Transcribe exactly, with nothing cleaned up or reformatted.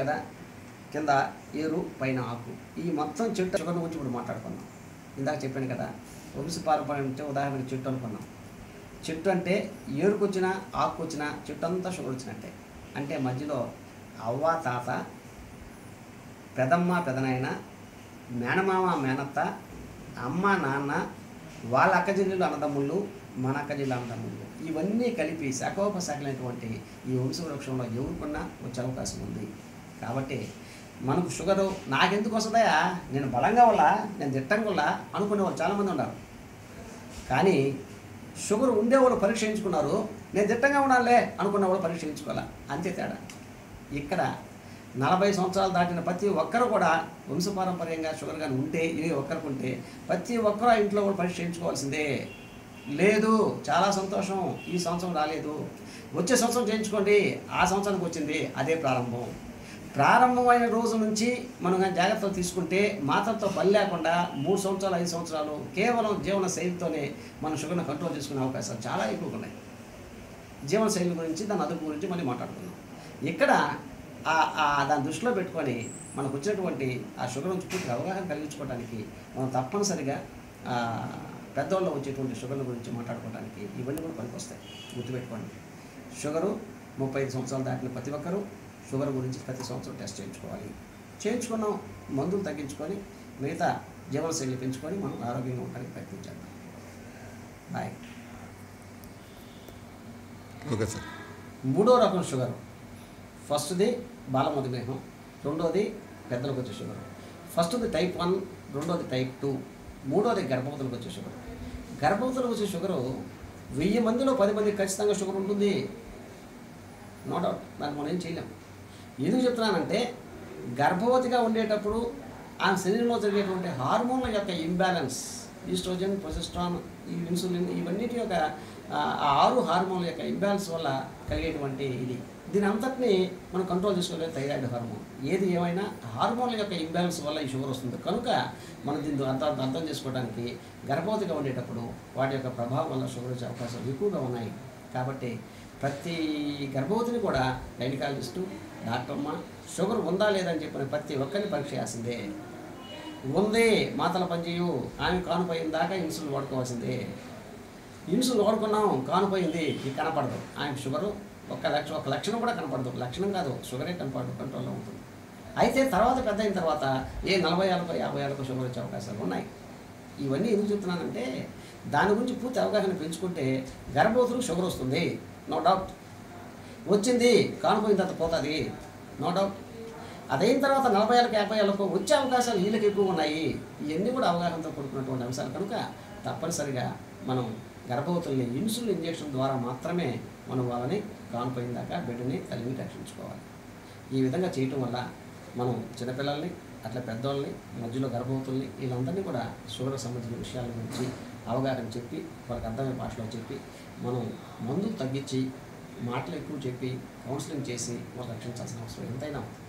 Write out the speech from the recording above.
కదా, కింద ఏరు పైన ఆకు, ఈ మొత్తం చెట్టు షుగర్ గురించి ఇప్పుడు మాట్లాడుకున్నాం. ఇందాక చెప్పాను కదా, వంశపారంపర్యం అంటే ఉదాహరణకి చెట్టు అనుకున్నాం. చెట్టు అంటే ఏరుకొచ్చిన ఆకు వచ్చిన చెట్టు అంతా షుగర్ వచ్చినట్టే. అంటే మధ్యలో అవ్వ తాత, పెదమ్మ పెదనాయన, మేనమామ మేనత్త, అమ్మ నాన్న, వాళ్ళ అక్కచెల్లెలు అన్నదమ్ముళ్ళు, మన అక్కచెల్లెలు అన్నదమ్ముళ్ళు, ఇవన్నీ కలిపి శాఖోపశాఖలైనటువంటి ఈ వంశవృక్షంలో ఎవరికన్నా వచ్చే అవకాశం ఉంది. కాబట్టి మనకు షుగరు నాకెందుకు వస్తుందా, నేను బలంగా వల్ల, నేను దిట్టంగా వల్ల అనుకునే వాళ్ళు చాలామంది ఉన్నారు. కానీ షుగర్ ఉండేవాళ్ళు పరీక్ష చేయించుకున్నారు, నేను దిట్టంగా ఉండాలే అనుకున్న వాళ్ళు పరీక్ష చేయించుకోవాలి, అంతే తేడా. ఇక్కడ నలభై సంవత్సరాలు దాటిన ప్రతి ఒక్కరు కూడా వంశపారంపర్యంగా షుగర్ కానీ ఉంటే, ఇది ఒక్కరికి ఉంటే ప్రతి ఒక్కరు ఆ ఇంట్లో కూడా పరీక్ష చేయించుకోవాల్సిందే. లేదు చాలా సంతోషం, ఈ సంవత్సరం రాలేదు, వచ్చే సంవత్సరం చేయించుకోండి, ఆ సంవత్సరానికి వచ్చింది, అదే ప్రారంభం. ప్రారంభమైన రోజు నుంచి మనం కానీ జాగ్రత్తలు తీసుకుంటే మాత్రతో పని లేకుండా మూడు సంవత్సరాలు ఐదు సంవత్సరాలు కేవలం జీవన శైలితోనే మనం షుగర్ను కంట్రోల్ చేసుకునే అవకాశాలు చాలా ఎక్కువగా ఉన్నాయి. జీవన శైలి గురించి, దాని అదుపు గురించి మళ్ళీ మాట్లాడుతున్నాం. ఇక్కడ దాన్ని దృష్టిలో పెట్టుకొని మనకు వచ్చినటువంటి ఆ షుగర్ నుంచి పూర్తి అవగాహన కలిగించుకోవడానికి మనం తప్పనిసరిగా పెద్దవాళ్ళు వచ్చేటువంటి షుగర్ల గురించి మాట్లాడుకోవడానికి ఇవన్నీ కూడా పనికొస్తాయి. గుర్తుపెట్టుకోండి, షుగరు ముప్పై ఐదు సంవత్సరాలు దాటిన ప్రతి ఒక్కరూ షుగర్ గురించి ప్రతి సంవత్సరం టెస్ట్ చేయించుకోవాలి. చేయించుకున్నాం, మందులు తగ్గించుకొని మిగతా జీవనశైలి పెంచుకొని మనం ఆరోగ్యంగా ఉండడానికి ప్రయత్నించాలి. బాయ్. Okay sir. మూడో రకం షుగర్, ఫస్ట్ది బాల మధుమేహం, రెండోది పెద్దలకు వచ్చే షుగర్. ఫస్ట్ది టైప్ వన్, రెండోది టైప్ టూ, మూడోది గర్భవతులకు వచ్చే షుగర్. గర్భవతులకు వచ్చే షుగరు వెయ్యి మందిలో పది మందికి ఖచ్చితంగా షుగర్ ఉంటుంది, నో డౌట్, దాన్ని మనం ఏం చేయలేం. ఎందుకు చెప్తున్నానంటే గర్భవతిగా ఉండేటప్పుడు ఆ శరీరంలో జరిగేటువంటి హార్మోన్ల యొక్క ఇంబ్యాలెన్స్, ఈస్ట్రోజన్, ప్రొజెస్ట్రాన్, ఈ ఇన్సులిన్, ఇవన్నిటి యొక్క ఆ ఆరు హార్మోన్ల యొక్క ఇంబ్యాలెన్స్ వల్ల కలిగేటువంటి ఇది, దీని అంతటినీ మనం కంట్రోల్ చేసుకోలేదు. థైరాయిడ్ హార్మోన్, ఏది ఏమైనా హార్మోన్ల యొక్క ఇంబ్యాలెన్స్ వల్ల ఈ షుగర్ వస్తుంది. కనుక మనం దీన్ని అర్థం అర్థం చేసుకోవడానికి గర్భవతిగా ఉండేటప్పుడు వాటి యొక్క ప్రభావం వల్ల షుగర్ వచ్చే అవకాశాలు ఎక్కువగా ఉన్నాయి. కాబట్టి ప్రతి గర్భవతిని కూడా గైనకాలజిస్టు, డాక్టర్మ్మ షుగర్ ఉందా లేదని చెప్పిన ప్రతి ఒక్కరిని పరీక్ష చేయాల్సిందే. ఉంది, మాతల పనిచేయు, ఆమె కానుపోయిన దాకా ఇన్సులిన్ వాడుకోవాల్సిందే. ఇన్సులిన్ వాడుకున్నాం, కానుపోయింది, ఇది కనపడదు, ఆమె షుగరు ఒక లక్ష ఒక లక్షణం కూడా కనపడదు, లక్షణం కాదు, షుగరే కనపడదు, కంట్రోల్లో ఉంటుంది. అయితే తర్వాత పెద్ద అయిన తర్వాత ఏ నలభై ఏళ్ళకో యాభై ఏళ్ళకో షుగర్ వచ్చే అవకాశాలు ఉన్నాయి. ఇవన్నీ ఎందుకు చెప్తున్నానంటే దాని గురించి పూర్తి అవగాహన పెంచుకుంటే గర్భవతులకు షుగర్ వస్తుంది, నో డౌట్. వచ్చింది, కానుపోయిన తర్వాత పోతుంది, నో డౌట్. అదైన తర్వాత నలభై ఏళ్ళకి యాభై ఏళ్ళకు వచ్చే అవకాశాలు వీళ్ళకి ఎక్కువ ఉన్నాయి. ఇవన్నీ కూడా అవగాహనతో కూడుకున్నటువంటి అంశాలు. కనుక తప్పనిసరిగా మనం గర్భవతుల్ని ఇన్సులిన్ ఇంజెక్షన్ ద్వారా మాత్రమే మనం వాళ్ళని కానుపోయిన దాకా బిడ్డని తల్లిని రక్షించుకోవాలి. ఈ విధంగా చేయటం వల్ల మనం చిన్నపిల్లల్ని, అట్లా పెద్దవాళ్ళని, మధ్యలో గర్భవతుల్ని, వీళ్ళందరినీ కూడా షుగర్ సంబంధించిన విషయాల గురించి అవగాహన చెప్పి వాళ్ళకి అర్థమయ్యే భాషలో చెప్పి మనం మందులు తగ్గించి మాటలు ఎక్కువ చెప్పి కౌన్సిలింగ్ చేసి వాళ్ళు రక్షించాల్సిన అవసరం ఎంతైనా ఉంది.